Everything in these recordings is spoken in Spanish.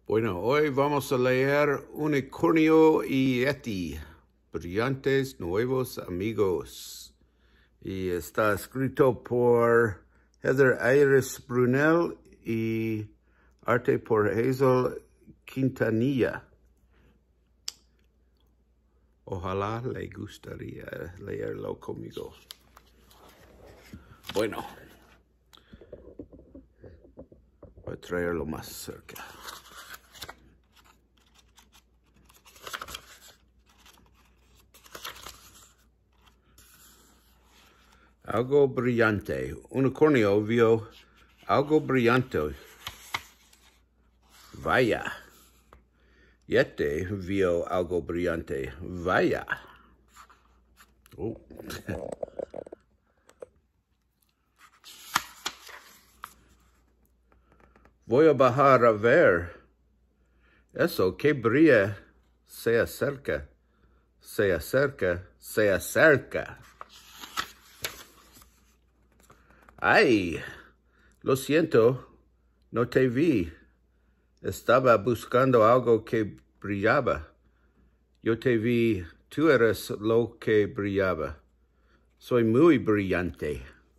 Bueno, hoy vamos a leer Unicornio y Yeti, Brillantes, Nuevos, Amigos. Y está escrito por Ayris, Brunell y arte por Hazel, Quintanilla. Ojalá le gustaría leerlo conmigo. Bueno, voy a traerlo más cerca. Algo brillante. Unicornio vio algo brillante. Vaya. Yeti vio algo brillante. Vaya. Oh. Voy a bajar a ver. Eso que brilla se acerca. Se acerca. Se acerca. Ay, lo siento, no te vi. Estaba buscando algo que brillaba. Yo te vi, tú eres lo que brillaba. Soy muy brillante.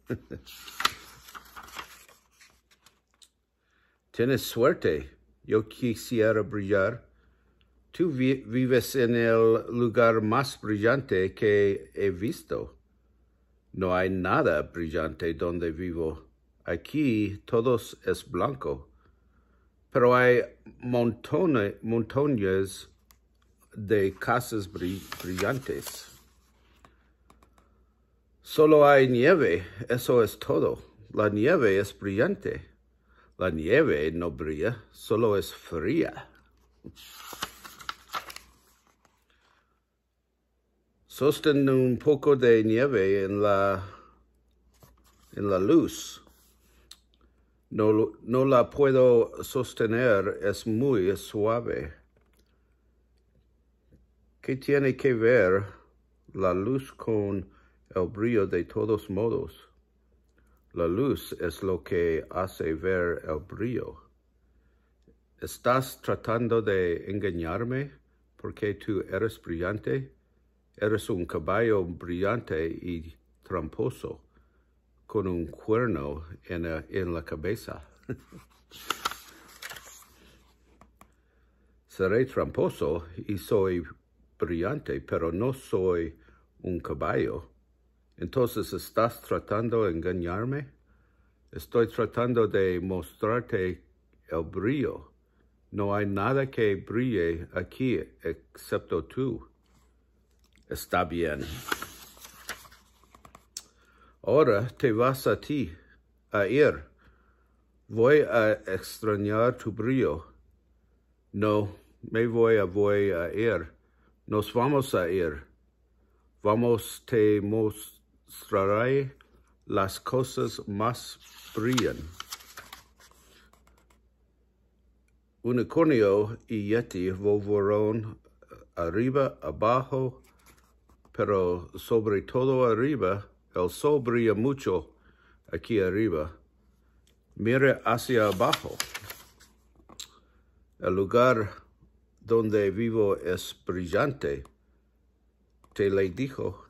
Tienes suerte. Yo quisiera brillar. Tú vives en el lugar más brillante que he visto. No hay nada brillante donde vivo. Aquí todo es blanco. Pero hay montones de casas brillantes. Solo hay nieve, eso es todo. La nieve es brillante. La nieve no brilla, solo es fría. Sostén un poco de nieve en la luz. No la puedo sostener, es muy suave. ¿Qué tiene que ver la luz con el brillo de todos modos? La luz es lo que hace ver el brillo. ¿Estás tratando de engañarme porque tú eres brillante? Eres un caballo brillante y tramposo, con un cuerno en la cabeza. Seré tramposo y soy brillante, pero no soy un caballo. Entonces, ¿estás tratando de engañarme? Estoy tratando de mostrarte el brillo. No hay nada que brille aquí excepto tú. Está bien. Ahora te vas a ir. Voy a extrañar tu brillo. No, me voy a ir. Nos vamos a ir. Te mostraré las cosas más brillan. Unicornio y Yeti volaron arriba, abajo, pero sobre todo arriba. El sol brilla mucho aquí arriba. Mire hacia abajo. El lugar donde vivo es brillante. Te le dijo.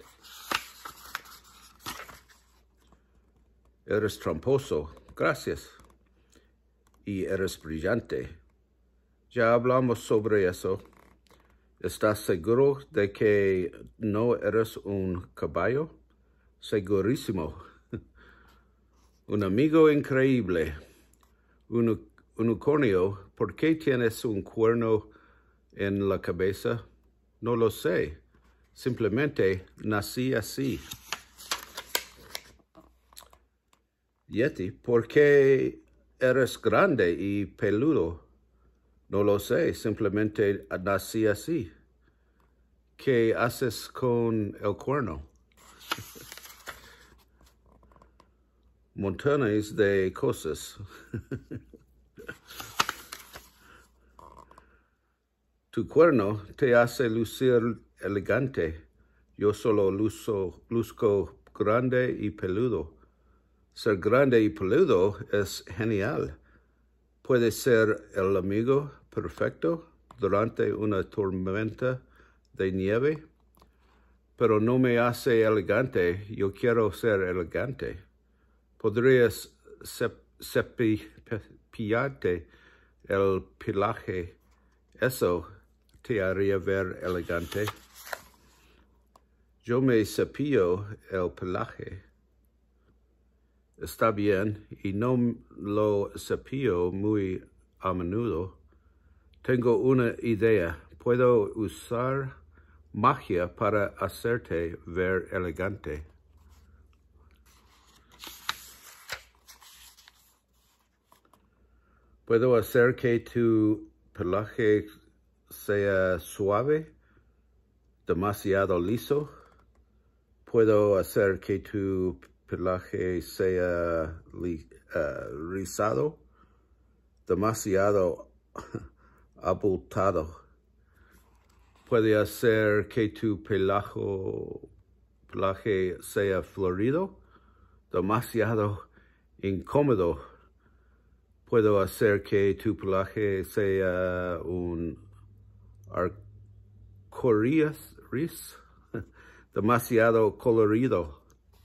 Eres tramposo. Gracias. Y eres brillante. Ya hablamos sobre eso. ¿Estás seguro de que no eres un caballo? Segurísimo. Un amigo increíble. Unicornio, ¿por qué tienes un cuerno en la cabeza? No lo sé. Simplemente nací así. Yeti, ¿por qué eres grande y peludo? No lo sé. Simplemente nací así. ¿Qué haces con el cuerno? Montones de cosas. Tu cuerno te hace lucir elegante. Yo solo luzco grande y peludo. Ser grande y peludo es genial. puede ser el amigo perfecto durante una tormenta de nieve, pero no me hace elegante. Yo quiero ser elegante. Podrías cepillarte el pelaje. Eso te haría ver elegante. Yo me cepillo el pelaje. Está bien, y no lo cepillo muy a menudo. Tengo una idea. Puedo usar magia para hacerte ver elegante. Puedo hacer que tu pelaje sea suave, demasiado liso. Puedo hacer que tu pelaje sea rizado, demasiado abultado. Puede hacer que tu pelaje sea florido, demasiado incómodo. Puedo hacer que tu pelaje sea un arcoíris, demasiado colorido.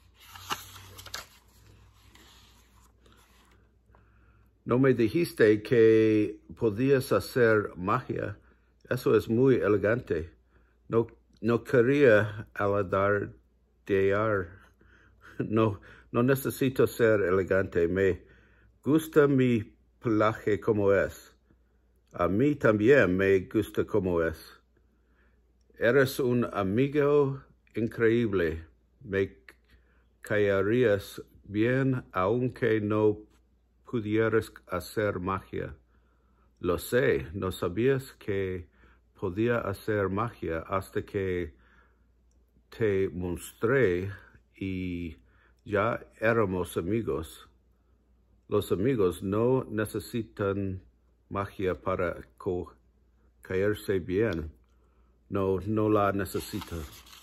No me dijiste que podías hacer magia. Eso es muy elegante. No quería alardear. No necesito ser elegante. Me gusta mi pelaje como es. A mí también me gusta como es. Eres un amigo increíble. Me caerías bien aunque no pudieras hacer magia. Lo sé, no sabías que podía hacer magia hasta que te mostré y ya éramos amigos. Los amigos no necesitan magia para caerse bien. No la necesitan.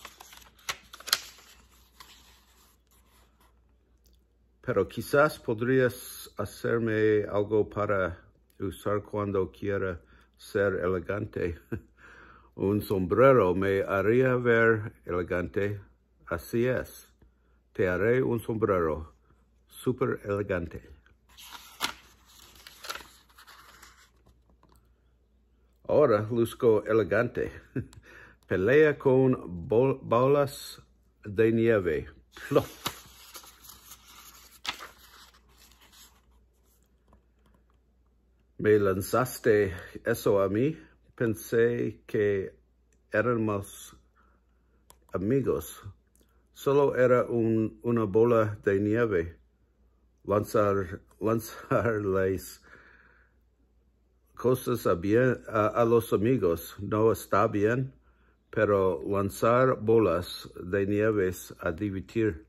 Pero quizás podrías hacerme algo para usar cuando quiera ser elegante. Un sombrero me haría ver elegante. Así es. Te haré un sombrero súper elegante. Ahora luzco elegante. Pelea con bolas de nieve. Plop. Me lanzaste eso a mí. Pensé que éramos amigos. Solo era una bola de nieve. Lanzarles cosas a los amigos no está bien, pero lanzar bolas de nieve a divertirlo.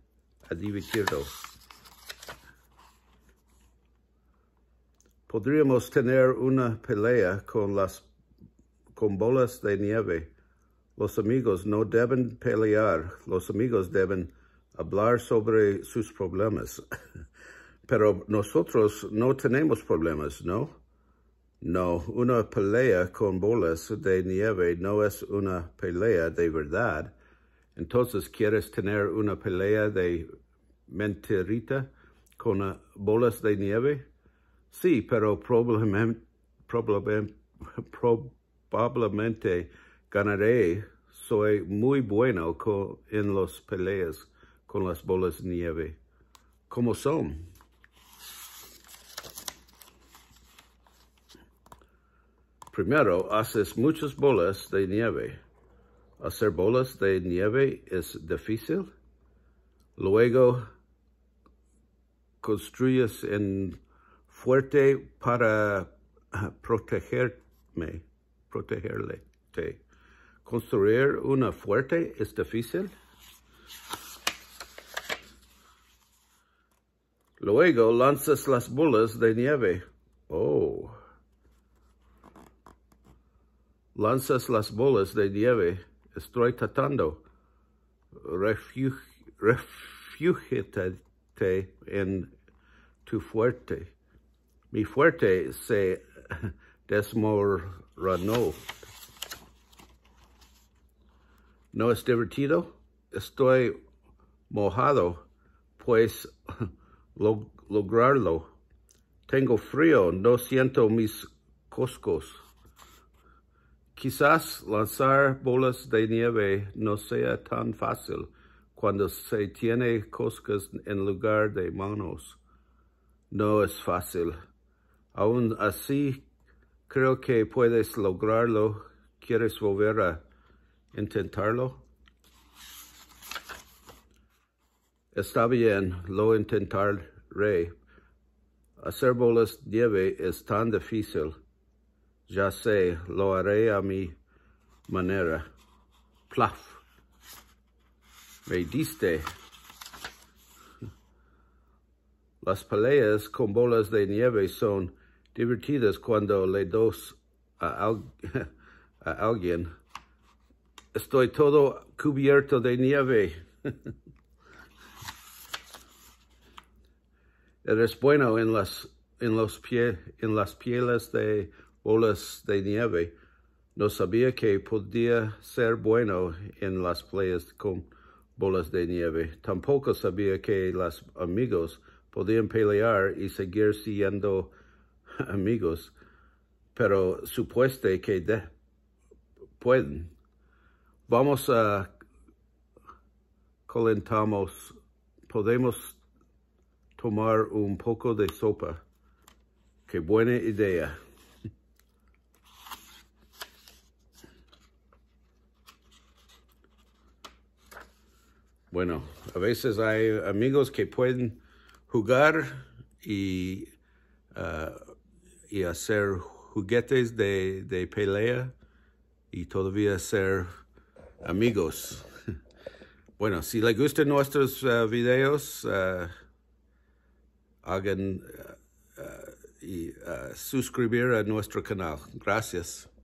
Podríamos tener una pelea con bolas de nieve. Los amigos no deben pelear. Los amigos deben hablar sobre sus problemas. Pero nosotros no tenemos problemas, ¿no? No, una pelea con bolas de nieve no es una pelea de verdad. Entonces, ¿quieres tener una pelea de mentirita con bolas de nieve? Sí, pero probablemente ganaré. Soy muy bueno en las peleas con las bolas de nieve. ¿Cómo son? Primero, haces muchas bolas de nieve. Hacer bolas de nieve es difícil. Luego, construyes en fuerte para protegerle. Construir una fuerte es difícil. Luego lanzas las bolas de nieve. Oh. Lanzas las bolas de nieve. Estoy tratando. Refúgiate en tu fuerte. Mi fuerte se desmoronó. ¿No es divertido? Estoy mojado, pues lograrlo. Tengo frío, no siento mis coscos. Quizás lanzar bolas de nieve no sea tan fácil cuando se tiene coscas en lugar de manos. No es fácil. Aún así, creo que puedes lograrlo. ¿Quieres volver a intentarlo? Está bien, lo intentaré. Hacer bolas de nieve es tan difícil. Ya sé, lo haré a mi manera. Plaf. Me diste. Las peleas con bolas de nieve son divertidas cuando le dos a alguien. Estoy todo cubierto de nieve. Eres bueno en las pieles de bolas de nieve. No sabía que podía ser bueno en las peleas con bolas de nieve. Tampoco sabía que los amigos podían pelear y seguir siendo amigos. Pero supueste que pueden. Vamos a calentamos. Podemos tomar un poco de sopa. Qué buena idea. Bueno, a veces hay amigos que pueden jugar y hacer juguetes de pelea y todavía ser amigos. Bueno, si les gustan nuestros videos, hagan y suscribir a nuestro canal. Gracias.